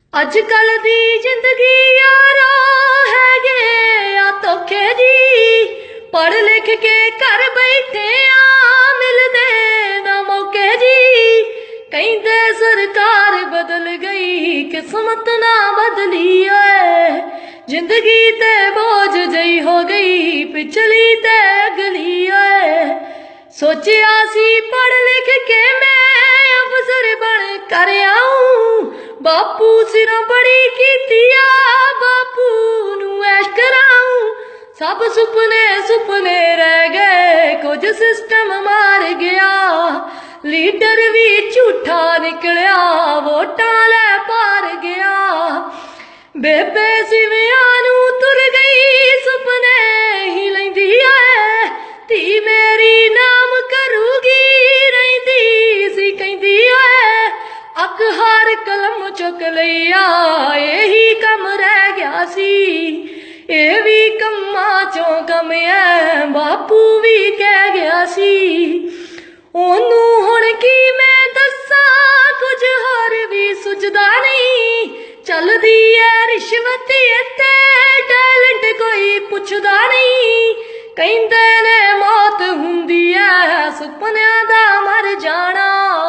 अजकल दी जिंदगी यारा हैगे आ धोखे जी। पढ़ लिख के घर बैठे आ मिलदे ना मौके जी। कहंदे सरकार बदल गई किस्मत ना बदली है। जिंदगी ते बोझ जई हो गई पिछली ते अगली है। सोचिया सी पढ़ लिख के मैं अफसर बन कर आऊं। बापू सिरों बड़ी कीतिया बापू नू ऐश कराऊं। सब सुपने सुपने रह गए कुछ सिस्टम मार गया। लीडर भी झूठा निकलिया वोटां लै पार गया। बेबे सिविया नू तुर गई सुपने ही लैंदी है। धी मेरी नाम करूगी रहिंदी सी कहंदी है। अक हार कलम चुक लिया यही कम रह गया सी। ये भी कम्मा चों कम है बापू भी कह गया सी। ओनू हुण की मैं दस्सा कुछ होर भी सुझदा नहीं। चलदी है रिश्वत इत्ते टैलेंट कोई पुछदा नहीं। कहंदे ने मौत हुंदी है सुपनियां दा मर जाना।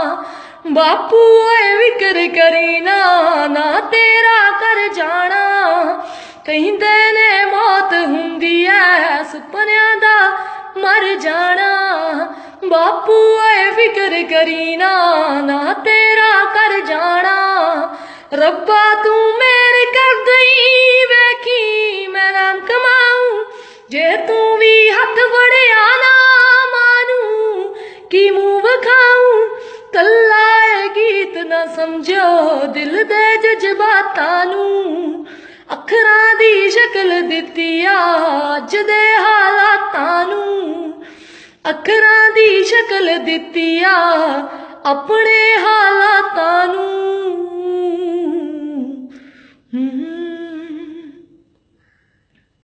बापू ओए विकर करी ना ना तेरा कर जाना। कहंदे ने मौत हुंदी है सुपनियां दा मर जाना। बापू ओए फिकर करी ना ना तेरा कर जाना। रब्बा तू मेरे कर दई वेखी मैं नाम कमाऊं। जे तू भी हथ वड़िया ना मानू की मुंह विखाऊं। कल्ला गीत ना समझो दिल दे जज्बातां नू। अखरां दी शक्ल दित्ती अज दे हालातां नू। अखरां दी शक्ल दित्ती अपने हालातां नू।